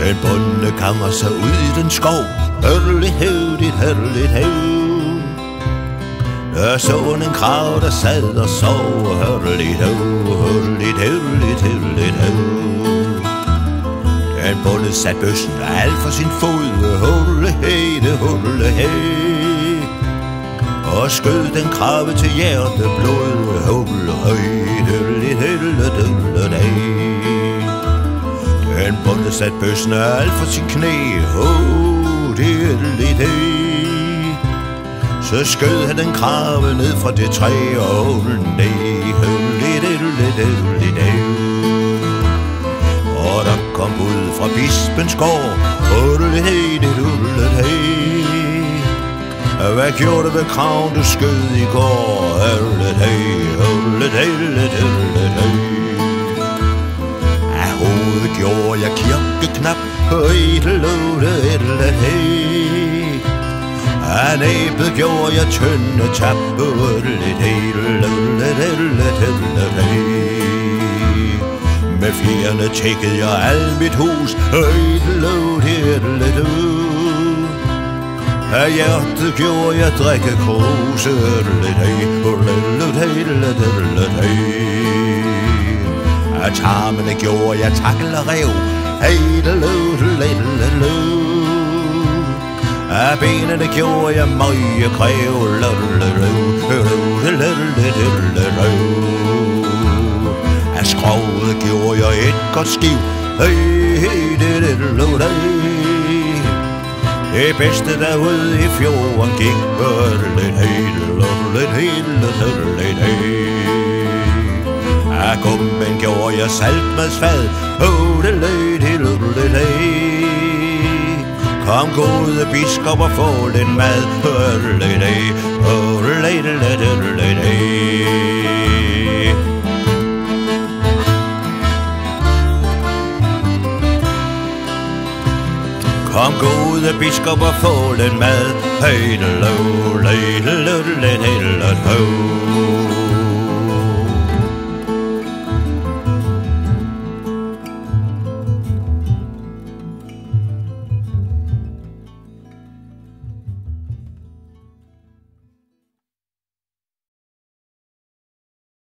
En bonde ganger sig ud i den skov. Hørligt høvdigt, hørligt høv. Der så en krav, der sad og sov. Hørligt høv, hørligt høvligt, hørligt høv. Den bonde sat bøssen alt for sin fod. Hulle hede, hulle hede. Og skød den krabbe til hjerteblod. Hulle hede, hørligt hørligt hørligt. Den bonde sat bøssen alt for sin knæ. Så skød han den krabbe ned fra det træ og hulen ned. Og der kom ud fra bispens gård. Hvad gjorde du ved kraven, du skød i går? Af hovedet gjorde jeg kirkeknap. Af næbet gjorde jeg tynde tap. Med fjerne tækkede jeg al mit hus. Af hjertet gjorde jeg drikkekrus. Af tarmene gjorde jeg takkel og rev. Af benene gjorde jeg møje kræv. Af skroget gjorde jeg et godt skiv. Det bedste derude i fjorden gik. Af gummen gjorde jeg saltmadsfad. Kom gode biskop og få lidt mad. Kom gode biskop og få lidt mad.